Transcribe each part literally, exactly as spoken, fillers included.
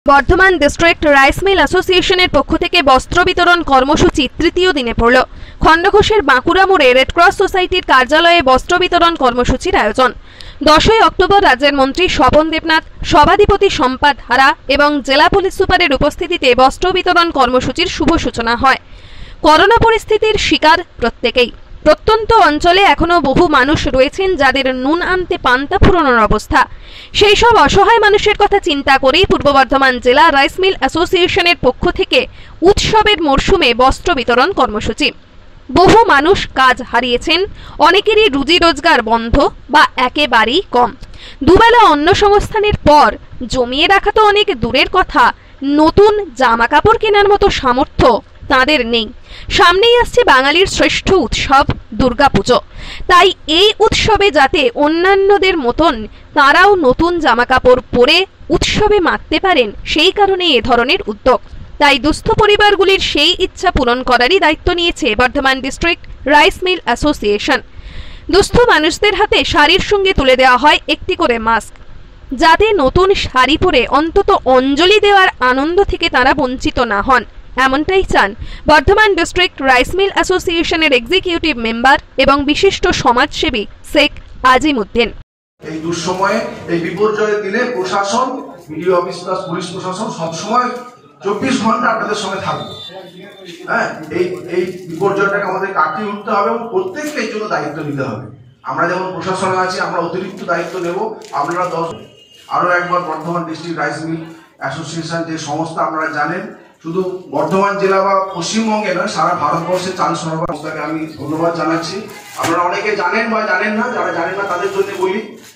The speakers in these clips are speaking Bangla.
বর্ধমান ডিস্ট্রিক্ট রাইস মিল অ্যাসোসিয়েশনের পক্ষ থেকে বস্ত্র বিতরণ কর্মসূচি তৃতীয় দিনে পড়ল। খণ্ডঘোষের বাঁকুড়া মোড়ে রেডক্রস সোসাইটির কার্যালয়ে বস্ত্র বিতরণ কর্মসূচির আয়োজন। দশই অক্টোবর রাজ্যের মন্ত্রী স্বপন দেবনাথ, সভাধিপতি সম্পাদ হারা এবং জেলা পুলিশ সুপারের উপস্থিতিতে বস্ত্র বিতরণ কর্মসূচির শুভ সূচনা হয়। করোনা পরিস্থিতির শিকার প্রত্যেকেই। প্রত্যন্ত অঞ্চলে এখনো বহু মানুষ রয়েছেন যাদের নুন আনতে পান্তা ফুরানোর অবস্থা। সেই সব অসহায় মানুষের কথা চিন্তা করেই পূর্ব বর্ধমান জেলা রাইস মিল অ্যাসোসিয়েশনের পক্ষ থেকে উৎসবের মরশুমে বস্ত্র বিতরণ কর্মসূচি। বহু মানুষ কাজ হারিয়েছেন, অনেকেরই রুজি রোজগার বন্ধ বা একেবারেই কম। দুবেলা অন্ন সংস্থানের পর জমিয়ে রাখা তো অনেক দূরের কথা, নতুন জামা কাপড় কেনার মতো সামর্থ্য তাদের নেই। সামনেই আসছে বাঙালির শ্রেষ্ঠ উৎসব দুর্গাপুজো। তাই এই উৎসবে যাতে অন্যান্যদের মতন তারাও নতুন জামা কাপড় পরে উৎসবে মাততে পারেন, সেই কারণে এ ধরনের উদ্যোগ। তাই দুস্থ পরিবারগুলির সেই ইচ্ছা পূরণ করারই দায়িত্ব নিয়েছে Bardhaman district rice mill association. দুস্থ মানুষদের হাতে শাড়ির সঙ্গে তুলে দেওয়া হয় একটি করে মাস্ক, যাতে নতুন শাড়ি পরে অন্তত অঞ্জলি দেওয়ার আনন্দ থেকে তারা বঞ্চিত না হন, এমনটাই চান বর্ধমান ডিস্ট্রিক্ট রাইস মিল অ্যাসোসিয়েশনের এক্সিকিউটিভ মেম্বার এবং বিশিষ্ট সমাজসেবী শেখ আজিমউদ্দিন। এই দুঃসময়ে, এই বিপর্যয়ের দিনে প্রশাসন, বিডিও অফিস প্লাস পুলিশ প্রশাসন সবসময় চব্বিশ ঘন্টা আপনাদের সঙ্গে থাকবে। হ্যাঁ, এই এই বিপর্যয়টাকে আমাদের কাটিয়ে উঠতে হবে এবং প্রত্যেককে এই জন্য দায়িত্ব নিতে হবে। আমরা যেমন প্রশাসনে আছি, আমরা অতিরিক্ত দায়িত্ব নেব। আপনারা দশ আরো একবার Bardhaman district rice mill association যে সংস্থা, আপনারা জানেন শুধু বর্ধমান জেলা বা পশ্চিমবঙ্গে নয়, সারা ভারতবর্ষে চাল সরবরাহ সংস্থাকে আমি ধন্যবাদ জানাচ্ছি। আপনারা অনেকে জানেন বা জানেন না, যারা জানেন না তাদের জন্য বলি,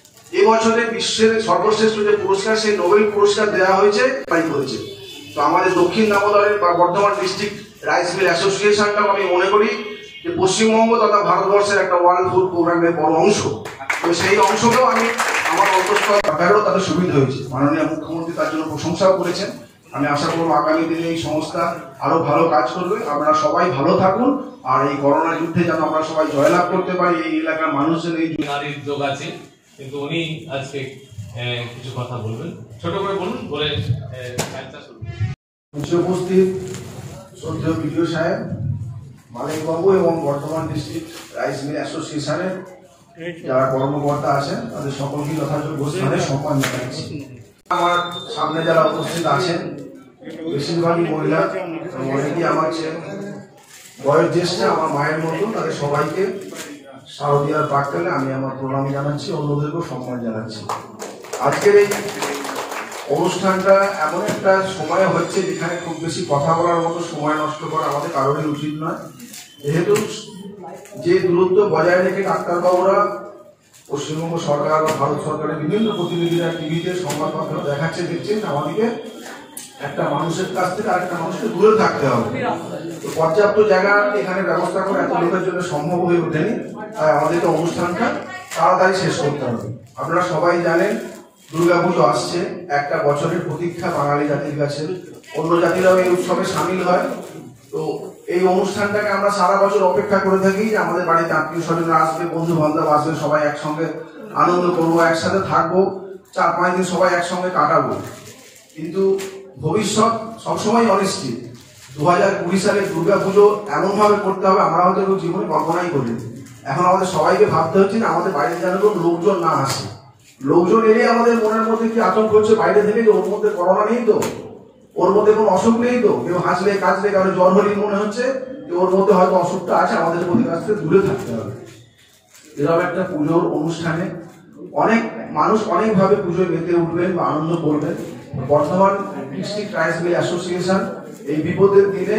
এবছরে বিশ্বের সর্বশ্রেষ্ঠ যে পুরস্কার, সেই নোবেল পুরস্কার দেওয়া হয়েছে তাই করেছে। তো আমাদের দক্ষিণ দামোদরের বা বর্ধমান ডিস্ট্রিক্ট রাইস মিল অ্যাসোসিয়েশনটাও আমি মনে করি যে পশ্চিমবঙ্গ তথা ভারতবর্ষের একটা ওয়ার্ল্ড ফুড প্রোগ্রামের বড় অংশ। তো সেই অংশকেও আমি আমার অন্তঃস্থল ব্যাপারেও তাদের সুবিধা হয়েছে। মাননীয় মুখ্যমন্ত্রী তার জন্য প্রশংসাও করেছেন। আমি আশা করব আগামী দিনে এই সংস্থা আরো ভালো কাজ করবে। আপনারা সবাই ভালো থাকুন, আর এই করোনা যুদ্ধে যেন আমরা সবাই জয়লাভ করতে পারি। এই এলাকার মানুষের এই নারীর যোগ আছে, কিন্তু উনি আজকে কিছু কথা বলবেন, ছোট করে বলুন, বলে উপস্থিত শ্রদ্ধেয় বিডিও সাহেব, মালিক বাবু এবং বর্ধমান ডিস্ট্রিক্ট রাইস মিল অ্যাসোসিয়েশনের যারা কর্মকর্তা আছেন, তাদের সকলকে যথাযোগ্য স্থানে সম্মান জানাচ্ছি। আমার সামনে যারা উপস্থিত আছেন বেশিরভাগই মহিলা, অনেকেই আমার বয়স জ্যেষ্ঠ, আমার মায়ের মতো, তাদের সবাইকে শারদীয়ার প্রাক্কালে আমি আমার প্রণাম জানাচ্ছি, অন্যদেরকেও সম্মান জানাচ্ছি। আজকের এই অনুষ্ঠানটা এমন একটা সময় হচ্ছে যেখানে খুব বেশি কথা বলার মতো সময় নষ্ট করা আমাদের কারোরই উচিত নয়। যেহেতু যে দূরত্ব বজায় রেখে ডাক্তারবাবুরা, পশ্চিমবঙ্গ সরকার বা ভারত সরকারের বিভিন্ন প্রতিনিধিরা টিভিতে সংবাদপত্র দেখাচ্ছে, দেখছেন আমাদেরকে একটা মানুষের কাছ থেকে আরেকটা মানুষকে দূরে থাকতে হবে। তো পর্যাপ্ত জায়গা এখানে ব্যবস্থা করে এত লোকের জন্য সম্ভব হয়ে ওঠেনি, তাই আমাদেরকে অনুষ্ঠানটা তাড়াতাড়ি শেষ করতে হবে। আপনারা সবাই জানেন দুর্গাপুজো আসছে, একটা বছরের প্রতীক্ষা বাঙালি জাতির কাছে। অন্য জাতিরাও এই উৎসবে সামিল হয়। তো এই অনুষ্ঠানটাকে আমরা সারা বছর অপেক্ষা করে থাকি যে আমাদের বাড়িতে আত্মীয় স্বজনরা আসবে, বন্ধু বান্ধব আসবে, সবাই একসঙ্গে আনন্দ করবো, একসাথে থাকবো, চার পাঁচ দিন সবাই একসঙ্গে কাটাবো। কিন্তু ভবিষ্যৎ সবসময় অনিশ্চিত। দু হাজার কুড়ি সালে দুর্গা পুজো এমন ভাবে করতে হবে আমরা হয়তো জীবনে কল্পনাই করি। এখন আমাদের সবাইকে ভাবতে হচ্ছে না আমাদের বাইরে যেন কোনো লোকজন না আসে। লোকজন এলে আমাদের মনের মধ্যে কি আতঙ্ক হচ্ছে বাইরে থেকে, যে ওর মধ্যে করোনা নেই তো, ওর মধ্যে কোনো অসুখ নেই তো, কেউ হাসলে কাশলে কারো জ্বর হলেই মনে হচ্ছে যে ওর মধ্যে হয়তো অসুখটা আছে, আমাদের প্রতি কাছ থেকে দূরে থাকতে হবে। এরকম একটা পুজোর অনুষ্ঠানে অনেক মানুষ অনেকভাবে পুজোয় মেতে উঠবেন বা আনন্দ করবেন। Bardhaman district rice mill association এই বিপদের দিনে,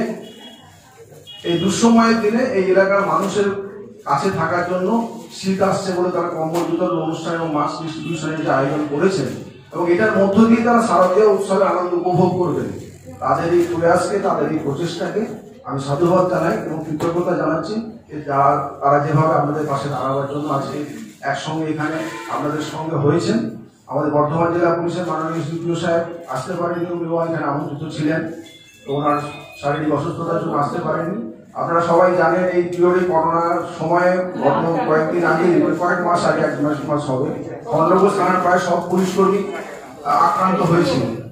এই দুঃসময়ের দিনে এই এলাকার মানুষের কাছে থাকার জন্য, শীত আসছে বলে তারা কম্বল বিতরণ অনুষ্ঠান এবং মাস্ক ডিস্ট্রিবিউশনের যে আয়োজন করেছেন, এবং এটার মধ্য দিয়ে তারা শারদীয় উৎসবে আনন্দ উপভোগ করবেন। তাদের এই প্রয়াসকে, তাদের এই প্রচেষ্টাকে আমি সাধুবাদ জানাই এবং কৃতজ্ঞতা জানাচ্ছি যে যারা তারা যেভাবে আপনাদের পাশে দাঁড়াবার জন্য আজকে একসঙ্গে এখানে আপনাদের সঙ্গে হয়েছেন। আমাদের বর্ধমান জেলা পুলিশের মাননীয় বিডিও সাহেব আসতে পারেননি, উনি এখানে আমন্ত্রিত ছিলেন, তো ওনার শারীরিক অসুস্থতার জন্য আসতে পারেননি। আপনারা সবাই জানেন এই পিরিয়ডে করোনার সময়ে গত কয়েকদিন আগে, কয়েক মাস আগে, এক মাস মাস হবে, খণ্ডঘোষ থানার প্রায় সব পুলিশ কর্মী আক্রান্ত হয়েছিল।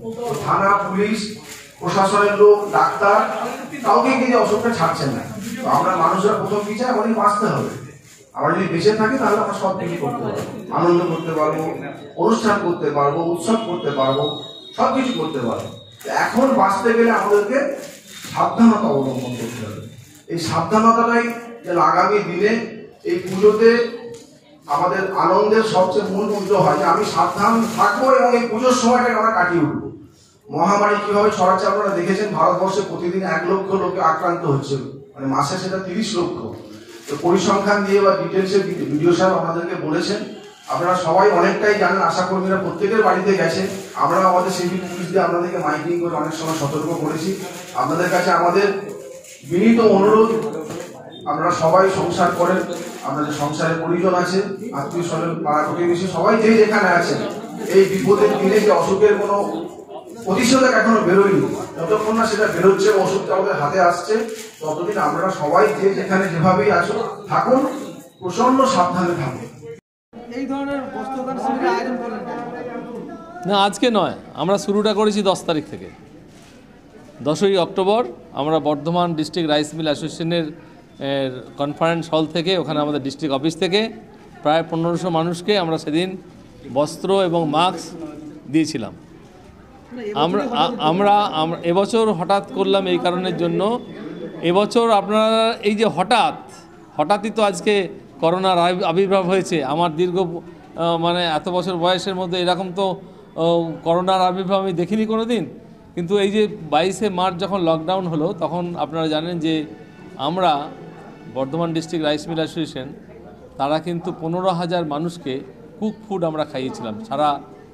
থানা, পুলিশ, প্রশাসনের লোক, ডাক্তার কাউকে কিন্তু অসুখটা ছাড়ছেন না। তো আমরা মানুষরা প্রথম কি চাই, আমাদের বাঁচতে হবে। আমরা যদি বেঁচে থাকি তাহলে আমরা সব কিছু করতে পারবো, আনন্দ করতে পারবো, অনুষ্ঠান করতে পারবো, উৎসব করতে পারবো, সব কিছু করতে পারবো। এখন বাঁচতে গেলে আমাদেরকে সাবধানতা অবলম্বন করতে হবে। এই সাবধানতাটাই যেন আগামী দিনে এই পুজোতে আমাদের আনন্দের সবচেয়ে মূল মন্ত্র হয় যে আমি সাবধান থাকবো এবং এই পুজোর সময়টাকে আমরা কাটিয়ে উঠবো। মহামারী কিভাবে ছড়াচ্ছে আপনারা দেখেছেন, ভারতবর্ষে প্রতিদিন এক লক্ষ লোকে আক্রান্ত হচ্ছে, মানে মাসে সেটা তিরিশ লক্ষ। তো পরিসংখ্যান দিয়ে বা ডিটেলসে ভিডিও সাহেব আমাদেরকে বলেছেন, আপনারা সবাই অনেকটাই জানেন, আশাকর্মীরা প্রত্যেকের বাড়িতে গেছে। আমরা আমাদের সিভিক পুলিশ দিয়ে আপনাদেরকে মাইকিং করে অনেক সময় সতর্ক করেছি। আপনাদের কাছে আমাদের বিনীত অনুরোধ, আপনারা সবাই সংসার করেন, আপনাদের সংসারে পরিজন আছে, আত্মীয় স্বজন, পাড়া প্রতিবেশী সবাই যে যেখানে আছেন, এই বিপদের দিনে যে অসুখের কোনো প্রতিষেধক এখনো বেরোয়নি, যতক্ষণ না সেটা বেরোচ্ছে, ওষুধটা আমাদের হাতে আসছে, ততদিন আমরা সবাই যে যেখানে যেভাবেই আছো থাকুন, প্রচন্ড সাবধানে থাকুন। এই ধরনের বস্ত্রদান শিবিরের আয়োজন করলেন না, আজকে নয়, আমরা শুরুটা করেছি দশ তারিখ থেকে। দশই অক্টোবর আমরা বর্ধমান ডিস্ট্রিক্ট রাইস মিল অ্যাসোসিয়েশনের কনফারেন্স হল থেকে, ওখানে আমাদের ডিস্ট্রিক্ট অফিস থেকে প্রায় পনেরোশো মানুষকে আমরা সেদিন বস্ত্র এবং মাস্ক দিয়েছিলাম। আমরা আমরা আমরা এবছর হঠাৎ করলাম এই কারণের জন্য, এবছর আপনারা এই যে হঠাৎ হঠাৎই তো আজকে করোনার আবির্ভাব হয়েছে। আমার দীর্ঘ মানে এত বছর বয়সের মধ্যে এরকম তো করোনার আবির্ভাব আমি দেখিনি কোনো দিন। কিন্তু এই যে বাইশে মার্চ যখন লকডাউন হলো, তখন আপনারা জানেন যে আমরা Bardhaman district rice mill association তারা কিন্তু পনেরো হাজার মানুষকে কুক ফুড আমরা খাইয়েছিলাম সারা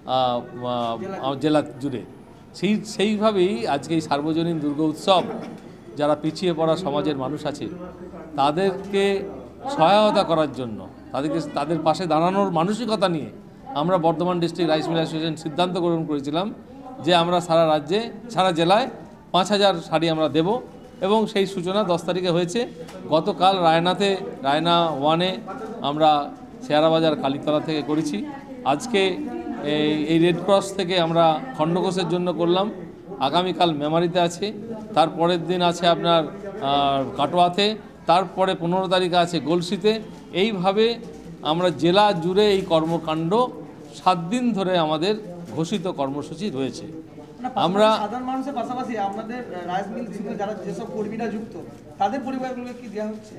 জেলা জুড়ে। সেই সেইভাবেই আজকে এই সার্বজনীন দুর্গা উৎসব, যারা পিছিয়ে পড়া সমাজের মানুষ আছে তাদেরকে সহায়তা করার জন্য, তাদেরকে তাদের পাশে দাঁড়ানোর মানসিকতা নিয়ে আমরা Bardhaman district rice mill association সিদ্ধান্ত গ্রহণ করেছিলাম যে আমরা সারা রাজ্যে, সারা জেলায় পাঁচ হাজার শাড়ি আমরা দেব। এবং সেই সূচনা দশ তারিখে হয়েছে। গতকাল রায়নাতে, রায়না ওয়ানে আমরা শেয়ারাবাজার কালীতলা থেকে করেছি। আজকে এই এই রেড ক্রস থেকে আমরা খণ্ডঘোষের জন্য করলাম। আগামীকাল মেমারিতে আছে, তারপরের দিন আছে আপনার কাটোয়াতে, তারপরে পনেরো তারিখে আছে গলসিতে। এইভাবে আমরা জেলা জুড়ে এই কর্মকাণ্ড সাত দিন ধরে আমাদের ঘোষিত কর্মসূচি রয়েছে। আমরা সাধারণ মানুষের পাশাপাশি আমাদের রাইস মিল থেকে যারা যেসব কর্মীরা যুক্ত, তাদের পরিবারগুলোকে কি দেওয়া হচ্ছে?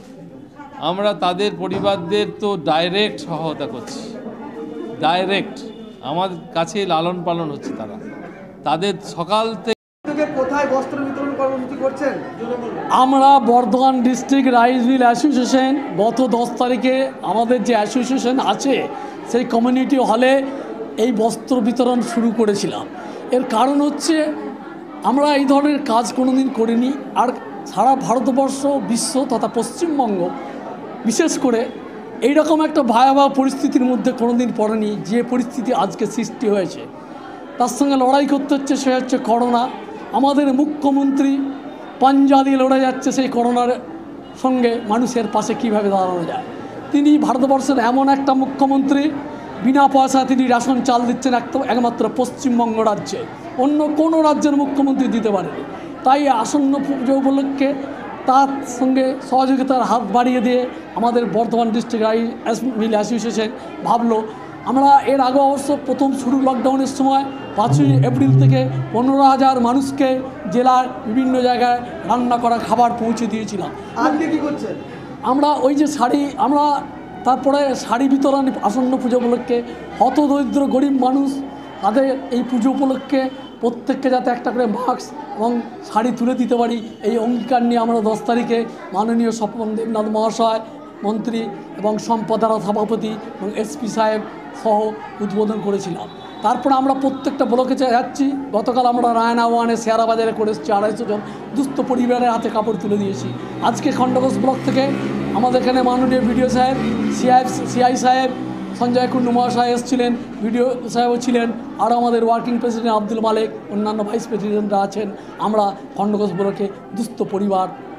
আমরা তাদের পরিবারদের তো ডাইরেক্ট সহায়তা করছি, ডাইরেক্ট আমার কাছে লালন পালন হচ্ছে। তারা তাদের সকাল থেকে কোথায় বস্ত্র বিতরণ কর্মসূচি করছেন? আমরা Bardhaman district rice mill association গত দশ তারিখে আমাদের যে অ্যাসোসিয়েশন আছে সেই কমিউনিটি হলে এই বস্ত্র বিতরণ শুরু করেছিলাম। এর কারণ হচ্ছে আমরা এই ধরনের কাজ কোনোদিন করিনি, আর সারা ভারতবর্ষ, বিশ্ব তথা পশ্চিমবঙ্গ বিশেষ করে এইরকম একটা ভয়াবহ পরিস্থিতির মধ্যে কোনোদিন পড়েনি যে পরিস্থিতি আজকে সৃষ্টি হয়েছে। তার সঙ্গে লড়াই করতে হচ্ছে, সে হচ্ছে করোনা। আমাদের মুখ্যমন্ত্রী পাঞ্জা দিয়ে লড়ে যাচ্ছে সেই করোনার সঙ্গে, মানুষের পাশে কিভাবে দাঁড়ানো যায়। তিনি ভারতবর্ষের এমন একটা মুখ্যমন্ত্রী, বিনা পয়সা তিনি রেশন চাল দিচ্ছেন একমাত্র পশ্চিমবঙ্গ রাজ্যে, অন্য কোনো রাজ্যের মুখ্যমন্ত্রী দিতে পারেনি। তাই আসন্ন পুজো উপলক্ষে তার সঙ্গে সহযোগিতার হাত বাড়িয়ে দিয়ে আমাদের Bardhaman district rice mill association ভাবলো, আমরা এর আগে অবশ্য প্রথম শুরু লকডাউনের সময় পাঁচই এপ্রিল থেকে পনেরো হাজার মানুষকে জেলার বিভিন্ন জায়গায় রান্না করা খাবার পৌঁছে দিয়েছিলাম। আজকে কী করছেন? আমরা ওই যে শাড়ি, আমরা তারপরে শাড়ি বিতরণ আসন্ন পুজো উপলক্ষে হতদরিদ্র গরিব মানুষ তাদের এই পুজো উপলক্ষে প্রত্যেককে যাতে একটা করে মাস্ক এবং শাড়ি তুলে দিতে পারি, এই অঙ্গীকার নিয়ে আমরা দশ তারিখে মাননীয় স্বপন দেবনাথ মহাশয়, মন্ত্রী এবং সম্পাদনা সভাপতি এবং এসপি সাহেব সহ উদ্বোধন করেছিলাম। তারপরে আমরা প্রত্যেকটা ব্লকে যাচ্ছি। গতকাল আমরা রায়না ওয়ানে শেয়ারাবাজারে করে এসেছি, আড়াইশো জন দুস্থ পরিবারের হাতে কাপড় তুলে দিয়েছি। আজকে খণ্ডঘোষ ব্লক থেকে আমাদের এখানে মাননীয় বিডিও সাহেব, সিআই সিআই সাহেব, সঞ্জয় কুন্ডু মহাশয় এসেছিলেন, বিডিও সাহেবও ছিলেন, আরও আমাদের ওয়ার্কিং প্রেসিডেন্ট আব্দুল মালেক, অন্যান্য ভাইস প্রেসিডেন্টরা আছেন। আমরা খণ্ডঘোষ ব্লকে দুস্থ পরিবার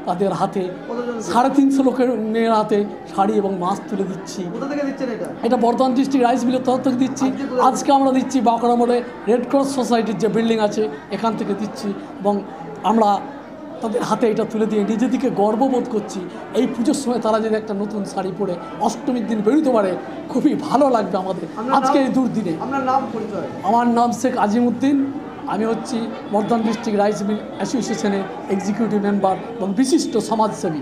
তাদের হাতে কতজন? সাড়ে তিনশো লোকের মেয়ের হাতে শাড়ি এবং মাছ তুলে দিচ্ছি। কোথা থেকে দিচ্ছেন এটা? এটা বর্ধমান ডিস্ট্রিক্ট রাইস মিলের তরফ থেকে দিচ্ছি। আজকে কোথায়? আজকে আমরা দিচ্ছি বাঁকুড়া মোড়ে রেড ক্রস সোসাইটির যে বিল্ডিং আছে এখান থেকে দিচ্ছি এবং আমরা তাদের হাতে এটা তুলে দিয়ে নিজেদেরকে গর্ববোধ করছি। এই পুজোর সময় তারা যদি একটা নতুন শাড়ি পরে অষ্টমীর দিন বেরোতে পারে খুবই ভালো লাগবে আমাদের আপনার আজকে নাম? এই দুর্দিনে। আপনার নাম পরিচয়? আমার নাম শেখ আজিমউদ্দিন, আমি হচ্ছি বর্ধমান ডিস্ট্রিক্ট রাইস মিল অ্যাসোসিয়েশনের এক্সিকিউটিভ মেম্বার এবং বিশিষ্ট সমাজসেবী।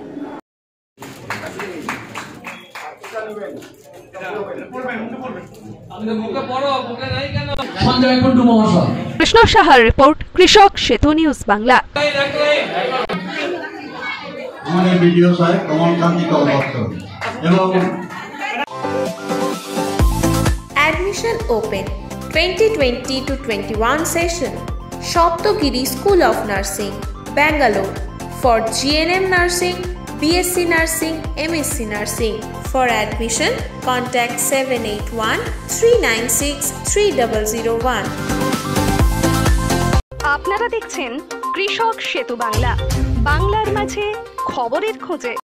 সঞ্জয় কুন্ডু মহাশয়। কৃষ্ণ সাহার রিপোর্ট, কৃষক সেতু নিউজ বাংলা। আমাদের ভিডিও সাহেব কমলকান্তি কলকাতা এবং Admission open twenty twenty to twenty-one session. Shoptogiri School of Nursing, Bangalore. For G N M Nursing, B S c Nursing, M S c Nursing. For admission, contact seven eight one, three nine six, three zero zero one. আপনারা দেখছেন কৃষক সেতু বাংলা, বাংলার মাঝে খবরের খোঁজে।